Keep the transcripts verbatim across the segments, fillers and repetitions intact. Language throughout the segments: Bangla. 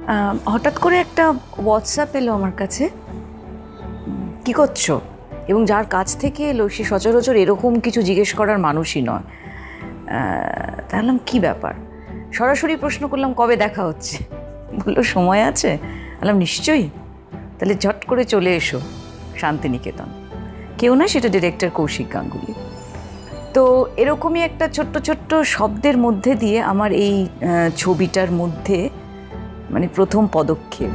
হঠাৎ করে একটা হোয়াটসঅ্যাপ এলো আমার কাছে, কি করছো, এবং যার কাছ থেকে এলো সে সচরাচর এরকম কিছু জিজ্ঞেস করার মানুষই নয়। তাহলে কি ব্যাপার, সরাসরি প্রশ্ন করলাম কবে দেখা হচ্ছে। বললো সময় আছে। বললাম নিশ্চয়ই, তাহলে ঝট করে চলে এসো শান্তিনিকেতন। কেউ না, সেটা ডিরেক্টর কৌশিক গাঙ্গুলি। তো এরকমই একটা ছোট্ট ছোট্ট শব্দের মধ্যে দিয়ে আমার এই ছবিটার মধ্যে মানে প্রথম পদক্ষেপ।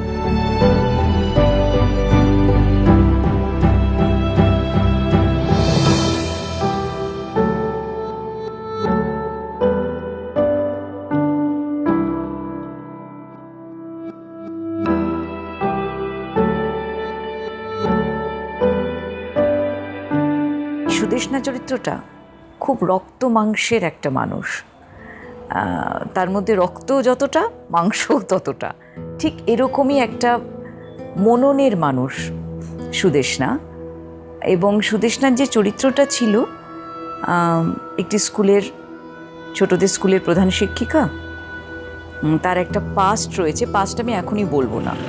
সুদেষ্ণা চরিত্রটা খুব রক্ত মাংসের একটা মানুষ, তার মধ্যে রক্ত যতটা মাংসও ততটা, ঠিক এরকমই একটা মননের মানুষ সুদেষ্ণা। এবং সুদেষ্ণার যে চরিত্রটা ছিল, একটি স্কুলের ছোটদের স্কুলের প্রধান শিক্ষিকা, তার একটা পাস্ট রয়েছে, পাস্ট আমি এখনই বলবো না।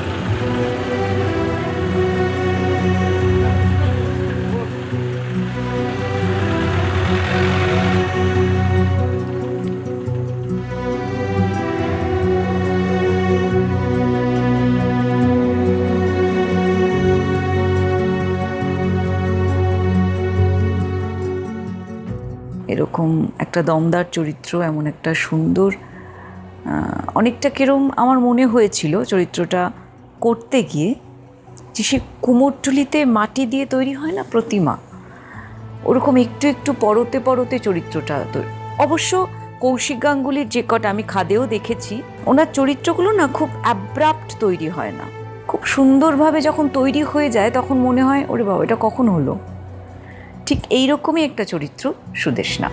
এরকম একটা দমদার চরিত্র, এমন একটা সুন্দর, অনেকটা কিরম আমার মনে হয়েছিল চরিত্রটা করতে গিয়ে, যে সে কুমোরটুলিতে মাটি দিয়ে তৈরি হয় না প্রতিমা, ওরকম একটু একটু পরতে পরতে চরিত্রটা তৈরি। অবশ্য কৌশিক গাঙ্গুলির যে কটা আমি খাদেও দেখেছি, ওনার চরিত্রগুলো না খুব অ্যাব্রাপ্ট তৈরি হয় না, খুব সুন্দরভাবে যখন তৈরি হয়ে যায় তখন মনে হয় ওরে বাবা এটা কখন হলো। ঠিক এইরকমই একটা চরিত্র সুদেষ্ণা।